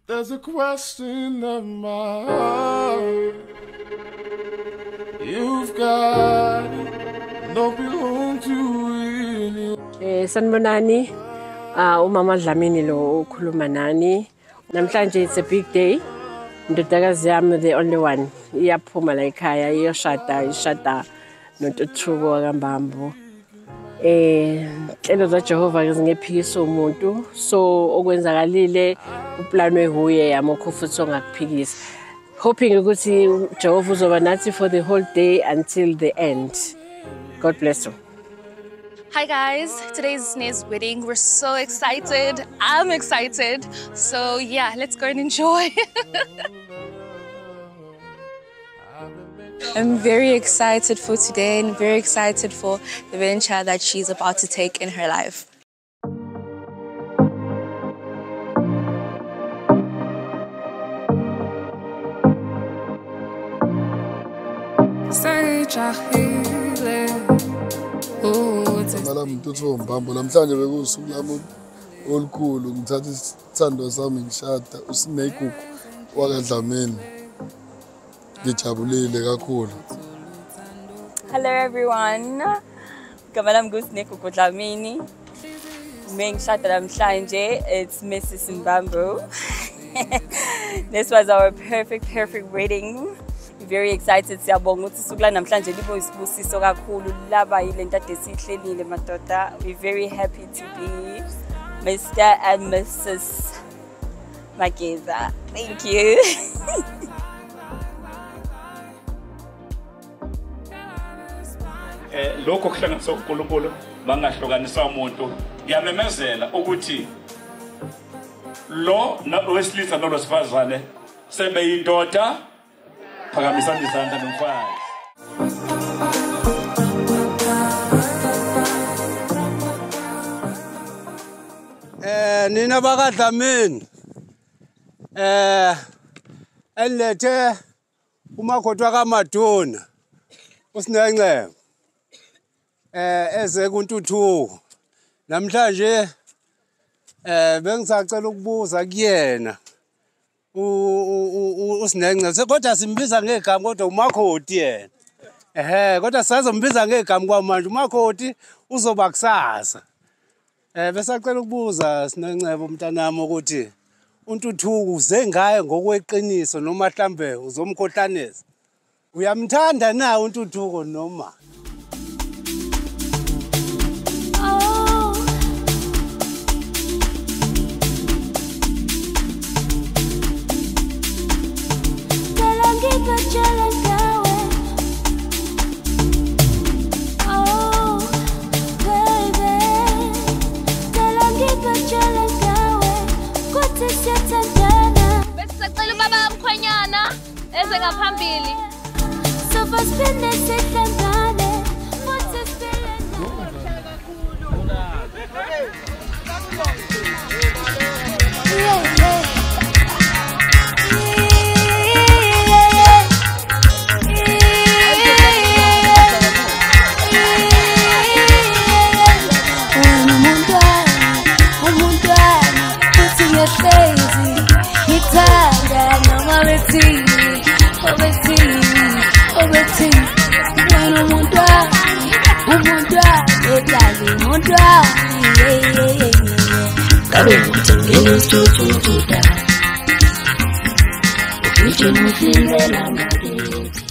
There's a question of my heart. You've got it, don't belong to anyone. Sanibonani, umama Dlamini lo ukhuluma nani. Namhlanje it's a big day. Ndodakazi yami the only one. Iyaphuma la ekhaya ishada noTuthuko kaMbambo. Inhlelo zaJehova ngeziphikisa umuntu, so okwenzakalile uplanwe huye yamokho futhi ongakuphikisa. Hoping ukuthi Jehova uzoba nathi for the whole day until the end. God bless you. Hi guys, today's Sne's wedding. We're so excited. I'm excited. So yeah, let's go and enjoy. I'm very excited for today and very excited for the venture that she's about to take in her life. Mtuthuko Mbambo namhlanje bekusuku lami olukhulu ngithatha isithando sami ngishada uSnegugu wakaDlamini. Ngijabulile kakhulu. Hello everyone. Igama lami nguSnegugu Dlamini. Ngishada namhlanje. It's Mrs. Mbambo. This was our perfect wedding. Very excited siyabonga ukuthi usuku la namhlanje libo isibusiso kakhulu laba yilento ade sihlelile madoda. We're very happy to be Mr. and Mrs. Mageza. Thank you. Lokho kuhlanganisa uNkulunkulu bangahlukanisa umuntu. Ngiyamemezela ukuthi lo wesilisa nolosifazane sebeyindoda. Phakamisa izandla nomfazi. Nina bakaDlamini elethe umakhothwa kaMaduna uSinenxe eze kuNtuthuko namhlanje bengisacela ukubuza kuyena uSinenxe kodwa simbiza ngegama kodwa uMakhoti yena kodwa sizombiza ngegama kwamanje uMakhoti uzoba kusasa besacela ukubuza Sinenxe umntanami ukuthi uNtuthuko uze ngaye ngokweqiniso noma mhlambe uzomkhohlaneza uyamthanda na uNtuthuko noma Kabe ngitengele